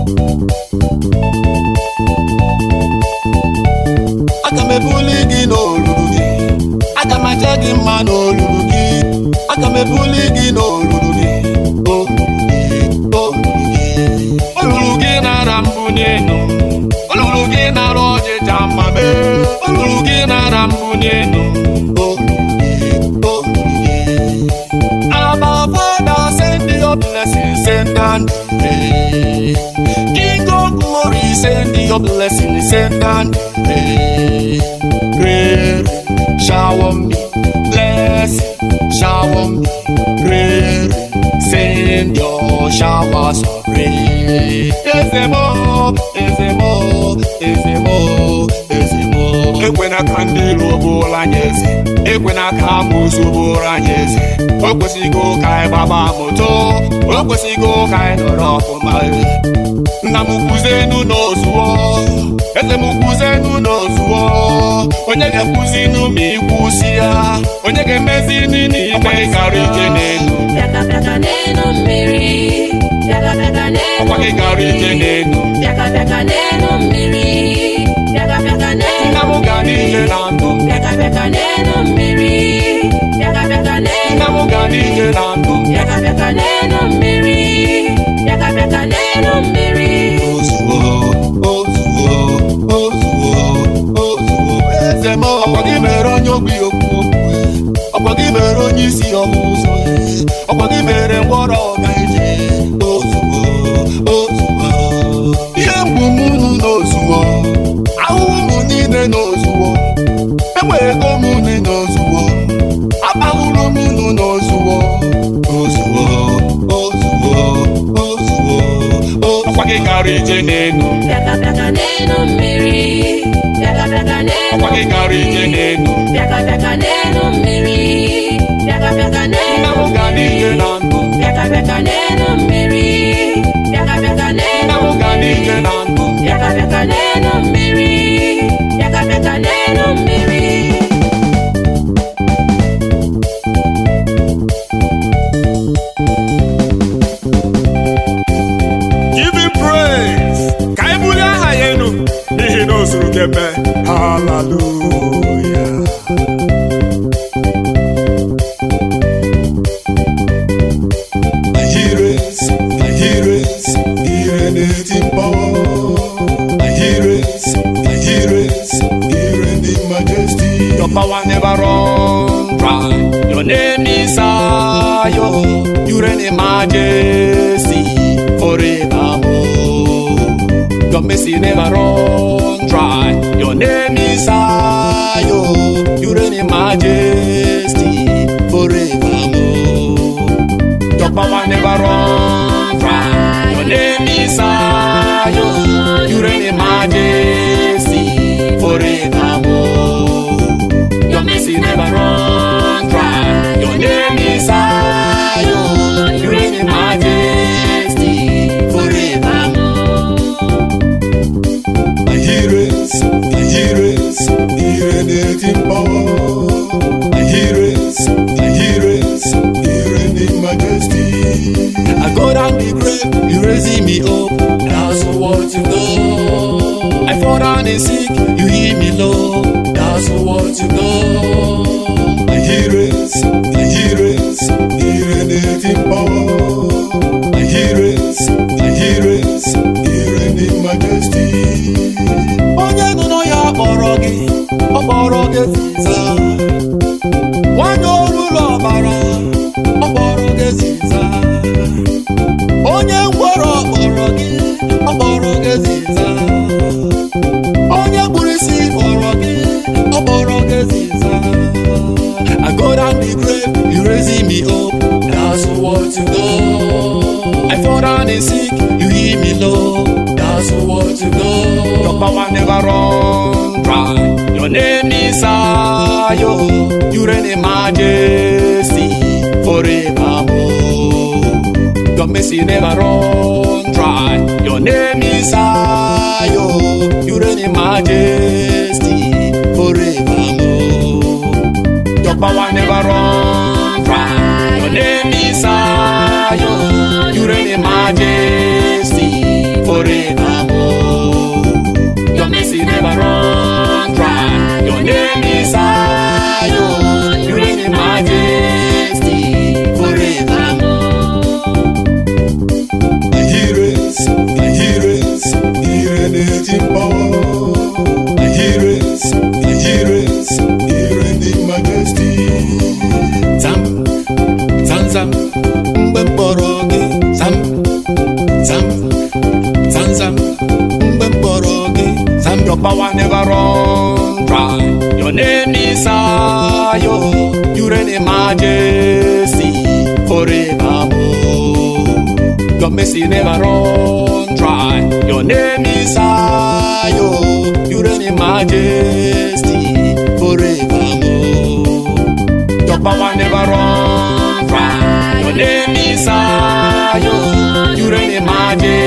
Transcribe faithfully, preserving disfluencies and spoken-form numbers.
Aga'M ebuli gị n'olulu gị, Aga'M aja gị mma n'olulu gị, Aga'M ebuli gị n'olulu gị, olulu gị, olulu gị nara mbụ n'elu, olulu gị nara ọjịja mma mee, olulu gị nara mbụ n'elu, olulu gị, olulu gị. Our Father, send your blessings, send and pray. King of glory, send your blessings, send and pray. Rain, shower me, bless, shower me, rain, send your showers of rain. Ezemo, ezemo, ezemo, ezemo. Ekwena kandilo bola nyeze, ekwena kamusu bola nyeze. Okwesigo kai baba moto, okwesigo kai norofu mai. Namukuzenu nozuo, ezemukuzenu nozuo. Onye ga-ekuzinu ma ikwusia, onye ga-emezinu n'ime karike n'elu. Bịaka bịaka n'elu mmiri, bịaka bịaka n'elu Ọkwa gị gara ije n'elu. bịaka bịaka n'elu mmiri, bịaka bịaka n'elu Nna m ga n'ije na ndụ. bịaka bịaka n'elu mmiri, bịaka bịaka n'elu Nna m ga n'ije na ndụ. bịaka bịaka n'elu mmiri, bịaka bịaka n'elu mmiri. Ozuo, ozuo, ozuo, ozuo. Ezemo, ọkwa gị mere onye ogbi okwu okwu. Ọkwa gị mere onye isi ọhụ ụzọ. Ọkwa gị mere ngwọrọ ọga ije. Ozuo, ozuo. Ihe mgbu m unu n'ozuo. Ahụhụ m niile n'ozuo. Enwe ego m unu n'ozuo. Akpahụrụ m unu n'ozuo. Ozuo, ozuo, ozuo. Ọkwa gị gara ije n'elu. Bịaka bịaka n'elu mmiri, bịaka bịaka n'elu Ọkwa gị gara ije n'elu. bịaka bịaka n'elu mmiri, bịaka bịaka n'elu Nna m ga n'ije na ndụ. bịaka bịaka n'elu mmiri, bịaka bịaka n'elu Nna m ga n'ije na ndụ. bịaka bịaka n'elu mmiri, bịaka bịaka n'elu mmiri. Give him praise. Ka anyị bulie aha ya enu n'ihi na o zuru gị ebe. Hallelujah. My heroes, my heroes, ire na-eti mkpọọ. My heroes, my heroes, ire ndị majesty. Your power never run dry. Your name is Ayo. You reign in majesty forevermore. Your mercy never run dry. Your name is Ayo. You reign in majesty forevermore. Your power never run dry. Your name is Ayo. You reign in majesty forevermore. Your mercy never run dry. Your name is Ayo. You reign in majesty forevermore. My heroes, my heroes, ire na-eti mkpọọ. My heroes, my heroes, ire ndị majesty. I go down the grave, you raising me up. That's what you go. I fall down and sick, you heal me low. That's what you go. My heroes, my heroes, ire na-eti mkpọọ. My heroes, my heroes, ire ndị majesty. Onye nọ n'ọhịa kpọrọ gị, ọ kpọrọ gị ziza. Nwanyị orulu ọbara, ọ kpọrọ gị ziza. Onye ngwọrọ kpọrọ gị, ọ kpọrọ gị ziza. Onye kpụrụ isi kpọrọ gị, ọ kpọrọ gị ziza. I go down the grave, you raising me up. That's what you do. I fall down and sick, you heal me low. That's what you do. Your power never run dry. Your name is Ayo. You reign in majesty forevermore. Your mercy never run dry. Your name is Ayo. You reign in majesty forevermore. Your power never run dry. Your name is Ayo. You reign in majesty forevermore. Your power never run dry. Your name is Zion. You reign in majesty forevermore. Your mercy never run dry. Your name is Zion. You reign in majesty forevermore. Your power never run dry. Your name is Zion. You reign in majesty.